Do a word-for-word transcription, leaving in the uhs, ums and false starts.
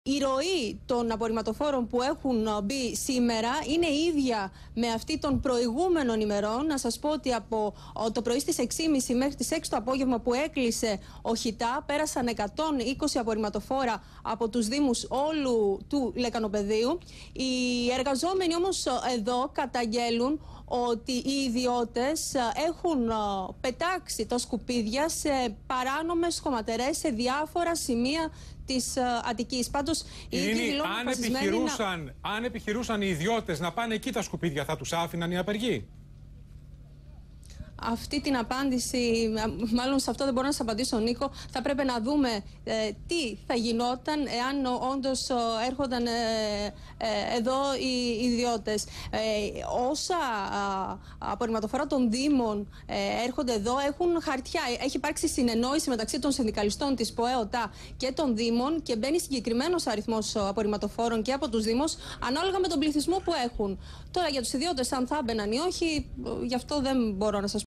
Η ροή των απορριμματοφόρων που έχουν μπει σήμερα είναι ίδια με αυτή των προηγούμενων ημερών. Να σας πω ότι από το πρωί στις έξι και μισή μέχρι τις έξι το απόγευμα που έκλεισε ο Χιτά, πέρασαν εκατόν είκοσι απορριμματοφόρα από τους δήμους όλου του Λεκανοπεδίου. Οι εργαζόμενοι όμως εδώ καταγγέλουν ότι οι ιδιώτες έχουν πετάξει τα σκουπίδια σε παράνομες χωματερές σε διάφορα σημεία της Αττικής. Πάντως, Ειρήνη, αν επιχειρούσαν, να... αν επιχειρούσαν οι ιδιώτες να πάνε εκεί τα σκουπίδια, θα τους άφηναν οι απεργοί? Αυτή την απάντηση, μάλλον σε αυτό δεν μπορώ να σας απαντήσω, Νίκο. Θα πρέπει να δούμε ε, τι θα γινόταν εάν όντως ε, έρχονταν ε, ε, εδώ οι ιδιώτες. Ε, όσα ε, απορριμματοφόρα των Δήμων ε, έρχονται εδώ έχουν χαρτιά. Έχει υπάρξει συνεννόηση μεταξύ των συνδικαλιστών της ΠΟΕΟΤΑ και των Δήμων και μπαίνει συγκεκριμένος αριθμός απορριμματοφόρων και από τους Δήμους ανάλογα με τον πληθυσμό που έχουν. Τώρα για τους ιδιώτες, αν θα έμπαιναν ή όχι, γι' αυτό δεν μπορώ να σας πω.